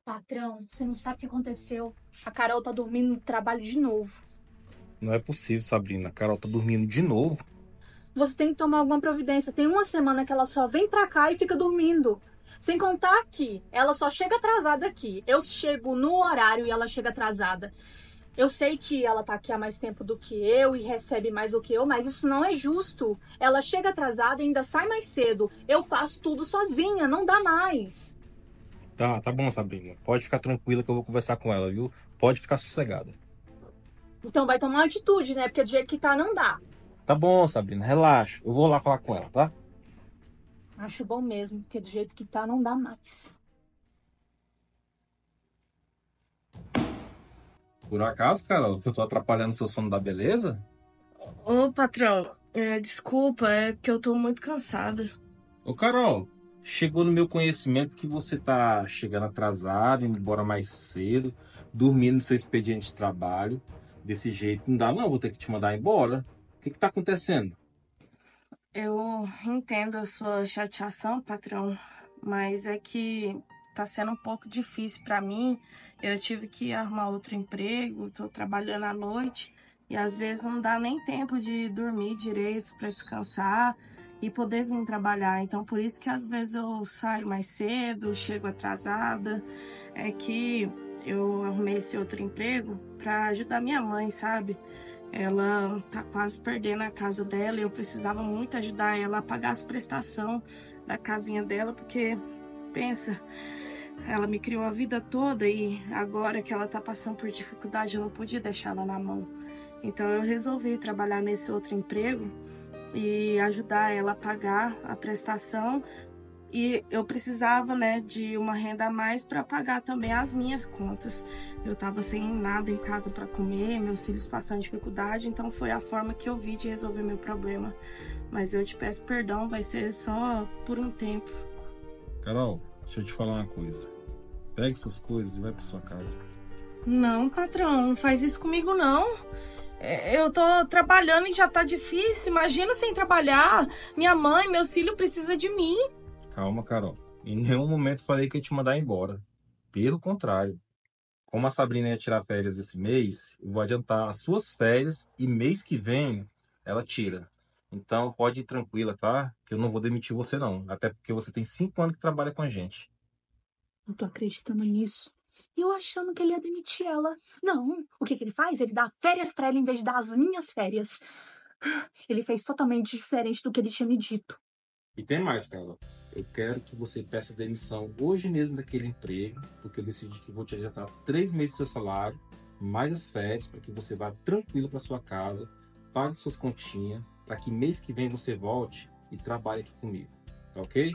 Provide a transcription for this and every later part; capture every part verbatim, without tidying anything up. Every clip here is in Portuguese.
Patrão, você não sabe o que aconteceu. A Carol tá dormindo no trabalho de novo. Não é possível, Sabrina. A Carol tá dormindo de novo. Você tem que tomar alguma providência. Tem uma semana que ela só vem pra cá e fica dormindo. Sem contar que ela só chega atrasada aqui. Eu chego no horário e ela chega atrasada. Eu sei que ela tá aqui há mais tempo do que eu e recebe mais do que eu, mas isso não é justo. Ela chega atrasada e ainda sai mais cedo. Eu faço tudo sozinha, não dá mais. Tá, tá bom, Sabrina. Pode ficar tranquila que eu vou conversar com ela, viu? Pode ficar sossegada. Então vai tomar uma atitude, né? Porque do jeito que tá, não dá. Tá bom, Sabrina, relaxa. Eu vou lá falar com ela, tá? Acho bom mesmo, porque do jeito que tá, não dá mais. Por acaso, Carol, que eu tô atrapalhando seu sono da beleza? Ô, patrão, é, desculpa, é que eu tô muito cansada. Ô, Carol, chegou no meu conhecimento que você tá chegando atrasado, indo embora mais cedo, dormindo no seu expediente de trabalho. Desse jeito não dá não, vou ter que te mandar embora. O que que tá acontecendo? Eu entendo a sua chateação, patrão, mas é que tá sendo um pouco difícil pra mim. Eu tive que arrumar outro emprego, tô trabalhando à noite e às vezes não dá nem tempo de dormir direito pra descansar e poder vir trabalhar. Então por isso que às vezes eu saio mais cedo, chego atrasada. É que eu arrumei esse outro emprego pra ajudar minha mãe, sabe? Ela tá quase perdendo a casa dela e eu precisava muito ajudar ela a pagar as prestações da casinha dela, porque, pensa, ela me criou a vida toda e agora que ela tá passando por dificuldade eu não podia deixar ela na mão. Então eu resolvi trabalhar nesse outro emprego e ajudar ela a pagar a prestação. E eu precisava, né, de uma renda a mais para pagar também as minhas contas. Eu estava sem nada em casa para comer, meus filhos passando dificuldade, então foi a forma que eu vi de resolver meu problema. Mas eu te peço perdão, vai ser só por um tempo. Carol, deixa eu te falar uma coisa. Pegue suas coisas e vai pra sua casa. Não, patrão, não faz isso comigo não. É, Eu tô trabalhando e já tá difícil. Imagina sem trabalhar. Minha mãe, meus filhos precisam de mim. Calma, Carol. Em nenhum momento falei que ia te mandar embora. Pelo contrário. Como a Sabrina ia tirar férias esse mês, eu vou adiantar as suas férias e mês que vem ela tira. Então pode ir tranquila, tá? Que eu não vou demitir você não. Até porque você tem cinco anos que trabalha com a gente. Não tô acreditando nisso. E eu achando que ele ia demitir ela. Não, o que que ele faz? Ele dá férias pra ela em vez de dar as minhas férias. Ele fez totalmente diferente do que ele tinha me dito. E tem mais, Carol. Eu quero que você peça demissão hoje mesmo daquele emprego, porque eu decidi que vou te adiantar três meses do seu salário, mais as férias, para que você vá tranquilo para sua casa, pague suas continhas, para que mês que vem você volte e trabalhe aqui comigo. Tá ok?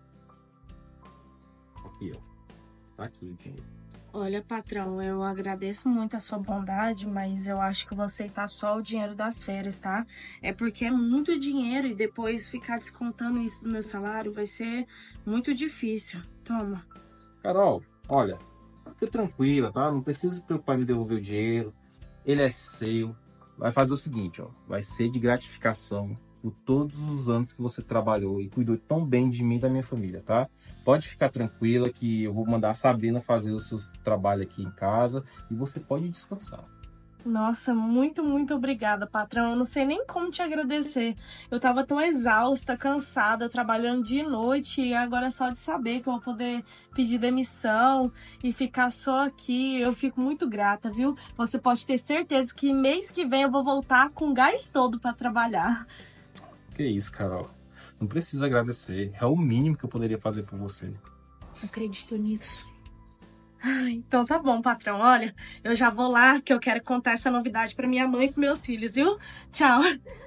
Aqui, ó. Tá aqui o dinheiro. Olha, patrão, eu agradeço muito a sua bondade, mas eu acho que vou aceitar só o dinheiro das férias, tá? É porque é muito dinheiro e depois ficar descontando isso do meu salário vai ser muito difícil. Toma. Carol, olha, fica tranquila, tá? Não precisa se preocupar em me devolver o dinheiro. Ele é seu. Vai fazer o seguinte, ó. Vai ser de gratificação por todos os anos que você trabalhou e cuidou tão bem de mim e da minha família, tá? Pode ficar tranquila que eu vou mandar a Sabrina fazer os seus trabalhos aqui em casa e você pode descansar. Nossa, muito, muito obrigada, patrão. Eu não sei nem como te agradecer. Eu tava tão exausta, cansada, trabalhando dia e noite, e agora é só de saber que eu vou poder pedir demissão e ficar só aqui. Eu fico muito grata, viu? Você pode ter certeza que mês que vem eu vou voltar com gás todo para trabalhar. Que isso, Carol. Não precisa agradecer. É o mínimo que eu poderia fazer por você. Não acredito nisso. Então tá bom, patrão. Olha, eu já vou lá que eu quero contar essa novidade para minha mãe e para meus filhos, viu? Tchau.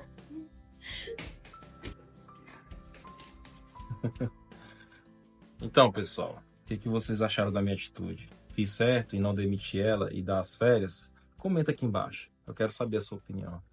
Então, pessoal, o que que vocês acharam da minha atitude? Fiz certo em não demitir ela e dar as férias? Comenta aqui embaixo. Eu quero saber a sua opinião.